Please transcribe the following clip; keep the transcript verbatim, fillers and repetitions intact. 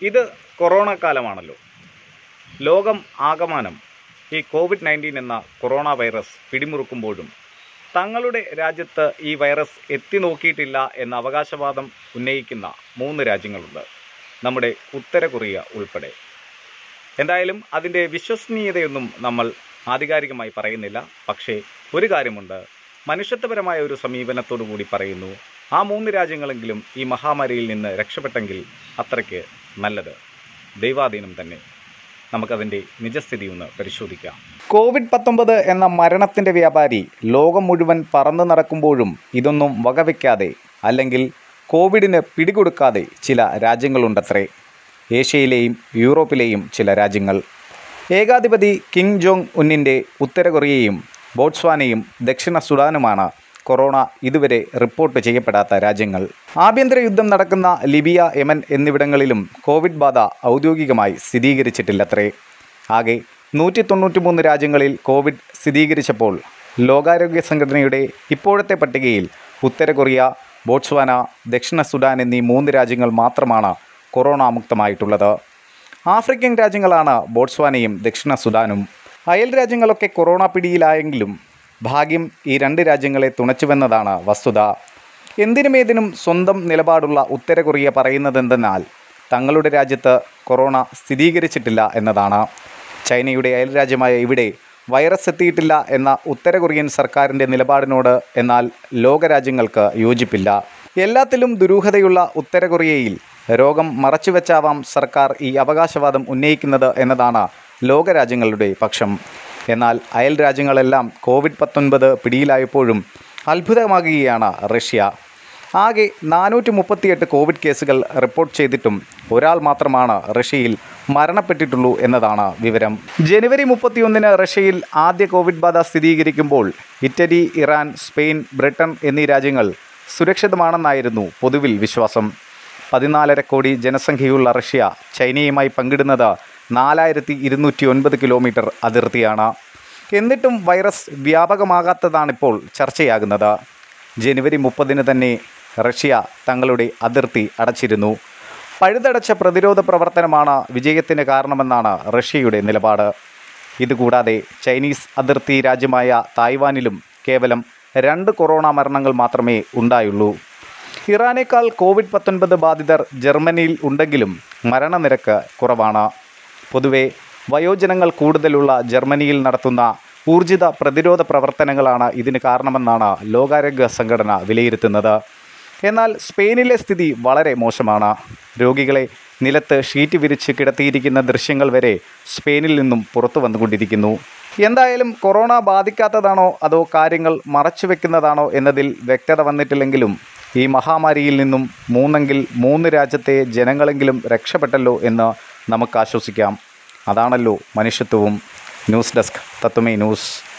ഇത് കൊറോണ കാലമാണല്ലോ. ലോകം ആകമാനം ഈ കോവിഡ് നയൻറ്റീൻ എന്ന കൊറോണ വൈറസ് പിടിമുറുക്കുമ്പോഴും തങ്ങളുടെ രാജ്യത്ത് ഈ വൈറസ് എത്തി നോക്കിയിട്ടില്ല എന്ന അവകാശവാദം ഉന്നയിക്കുന്ന മൂന്ന് രാജ്യങ്ങളുണ്ട്, നമ്മുടെ ഉത്തര കൊറിയ ഉൾപ്പെടെ. എന്തായാലും അതിൻ്റെ വിശ്വസനീയതയൊന്നും നമ്മൾ ആധികാരികമായി പറയുന്നില്ല. പക്ഷേ ഒരു കാര്യമുണ്ട്, മനുഷ്യത്വപരമായ ഒരു സമീപനത്തോടു കൂടി പറയുന്നു, ആ മൂന്ന് രാജ്യങ്ങളെങ്കിലും ഈ മഹാമാരിയിൽ നിന്ന് രക്ഷപ്പെട്ടെങ്കിൽ അത്രയ്ക്ക് നല്ലത്. ദൈവാധീനം തന്നെ. നമുക്കതിൻ്റെ നിജസ്ഥിതി ഒന്ന് പരിശോധിക്കാം. കോവിഡ് പത്തൊമ്പത് എന്ന മരണത്തിൻ്റെ വ്യാപാരി ലോകം മുഴുവൻ പറന്നു നടക്കുമ്പോഴും ഇതൊന്നും വകവയ്ക്കാതെ അല്ലെങ്കിൽ കോവിഡിന് പിടികൊടുക്കാതെ ചില രാജ്യങ്ങളുണ്ടത്രേ. ഏഷ്യയിലെയും യൂറോപ്പിലെയും ചില രാജ്യങ്ങൾ. ഏകാധിപതി കിം ജോങ് ഉന്നിൻ്റെ ഉത്തര കൊറിയയും ബോട്സ്വാനയും ദക്ഷിണ സുഡാനുമാണ് കൊറോണ ഇതുവരെ റിപ്പോർട്ട് ചെയ്യപ്പെടാത്ത രാജ്യങ്ങൾ. ആഭ്യന്തര യുദ്ധം നടക്കുന്ന ലിബിയ, യമൻ എന്നിവിടങ്ങളിലും കോവിഡ് ബാധ ഔദ്യോഗികമായി സ്ഥിരീകരിച്ചിട്ടില്ലത്രേ. ആകെ നൂറ്റി തൊണ്ണൂറ്റി മൂന്ന് രാജ്യങ്ങളിൽ കോവിഡ് സ്ഥിരീകരിച്ചപ്പോൾ ലോകാരോഗ്യ സംഘടനയുടെ ഇപ്പോഴത്തെ പട്ടികയിൽ ഉത്തര കൊറിയ, ബോട്സ്വാന, ദക്ഷിണ സുഡാൻ എന്നീ മൂന്ന് രാജ്യങ്ങൾ മാത്രമാണ് കൊറോണ മുക്തമായിട്ടുള്ളത്. ആഫ്രിക്കൻ രാജ്യങ്ങളാണ് ബോട്സ്വാനയും ദക്ഷിണ സുഡാനും. അയൽ രാജ്യങ്ങളൊക്കെ കൊറോണ പിടിയിലായെങ്കിലും ഭാഗ്യം ഈ രണ്ട് രാജ്യങ്ങളെ തുണച്ചുവെന്നതാണ് വസ്തുത. എന്തിനുമേതിനും സ്വന്തം നിലപാടുള്ള ഉത്തര കൊറിയ പറയുന്നതെന്തെന്നാൽ തങ്ങളുടെ രാജ്യത്ത് കൊറോണ സ്ഥിരീകരിച്ചിട്ടില്ല എന്നതാണ്. ചൈനയുടെ അയൽരാജ്യമായ ഇവിടെ വൈറസ് എത്തിയിട്ടില്ല എന്ന ഉത്തര കൊറിയൻ സർക്കാരിൻ്റെ നിലപാടിനോട് എന്നാൽ ലോകരാജ്യങ്ങൾക്ക് യോജിപ്പില്ല. എല്ലാത്തിലും ദുരൂഹതയുള്ള ഉത്തര കൊറിയയിൽ രോഗം മറച്ചുവെച്ചാവാം സർക്കാർ ഈ അവകാശവാദം ഉന്നയിക്കുന്നത് എന്നതാണ് ലോകരാജ്യങ്ങളുടെ പക്ഷം. എന്നാൽ അയൽ രാജ്യങ്ങളെല്ലാം കോവിഡ് പത്തൊൻപത് പിടിയിലായപ്പോഴും അത്ഭുതമാകുകയാണ് റഷ്യ. ആകെ നാനൂറ്റി മുപ്പത്തിയെട്ട് കോവിഡ് കേസുകൾ റിപ്പോർട്ട് ചെയ്തിട്ടും ഒരാൾ മാത്രമാണ് റഷ്യയിൽ മരണപ്പെട്ടിട്ടുള്ളൂ എന്നതാണ് വിവരം. ജനുവരി മുപ്പത്തിയൊന്നിന് റഷ്യയിൽ ആദ്യ കോവിഡ് ബാധ സ്ഥിരീകരിക്കുമ്പോൾ ഇറ്റലി, ഇറാൻ, സ്പെയിൻ, ബ്രിട്ടൻ എന്നീ രാജ്യങ്ങൾ സുരക്ഷിതമാണെന്നായിരുന്നു പൊതുവിൽ വിശ്വാസം. പതിനാലര കോടി ജനസംഖ്യയുള്ള റഷ്യ ചൈനയുമായി പങ്കിടുന്നത് നാലായിരത്തി ഇരുന്നൂറ്റി ഒൻപത് കിലോമീറ്റർ അതിർത്തിയാണ്. എന്നിട്ടും വൈറസ് വ്യാപകമാകാത്തതാണിപ്പോൾ ചർച്ചയാകുന്നത്. ജനുവരി മുപ്പതിന് തന്നെ റഷ്യ തങ്ങളുടെ അതിർത്തി അടച്ചിരുന്നു. പഴുതടച്ച പ്രതിരോധ പ്രവർത്തനമാണ് വിജയത്തിന് കാരണമെന്നാണ് റഷ്യയുടെ നിലപാട്. ഇതുകൂടാതെ ചൈനീസ് അതിർത്തി രാജ്യമായ തായ്വാനിലും കേവലം രണ്ട് കൊറോണ മരണങ്ങൾ മാത്രമേ ഉണ്ടായുള്ളൂ. ഇറാനേക്കാൾ കോവിഡ് പത്തൊൻപത് ബാധിതർ ജർമ്മനിയിൽ ഉണ്ടെങ്കിലും മരണനിരക്ക് കുറവാണ്. പൊതുവെ വയോജനങ്ങൾ കൂടുതലുള്ള ജർമ്മനിയിൽ നടത്തുന്ന ഊർജിത പ്രതിരോധ പ്രവർത്തനങ്ങളാണ് ഇതിന് കാരണമെന്നാണ് ലോകാരോഗ്യ സംഘടന വിലയിരുത്തുന്നത്. എന്നാൽ സ്പെയിനിലെ സ്ഥിതി വളരെ മോശമാണ്. രോഗികളെ നിലത്ത് ഷീറ്റ് വിരിച്ച് കിടത്തിയിരിക്കുന്ന ദൃശ്യങ്ങൾ വരെ സ്പെയിനിൽ നിന്നും പുറത്തു വന്നുകൊണ്ടിരിക്കുന്നു. എന്തായാലും കൊറോണ ബാധിക്കാത്തതാണോ അതോ കാര്യങ്ങൾ മറച്ചുവെക്കുന്നതാണോ എന്നതിൽ വ്യക്തത വന്നിട്ടില്ലെങ്കിലും ഈ മഹാമാരിയിൽ നിന്നും മൂന്നെങ്കിൽ മൂന്ന് രാജ്യത്തെ ജനങ്ങളെങ്കിലും രക്ഷപ്പെട്ടല്ലോ എന്ന് നമുക്ക് ആശ്വസിക്കാം. അതാണല്ലോ മനുഷ്യത്വവും. ന്യൂസ് ഡെസ്ക് തത്വമേ ന്യൂസ്.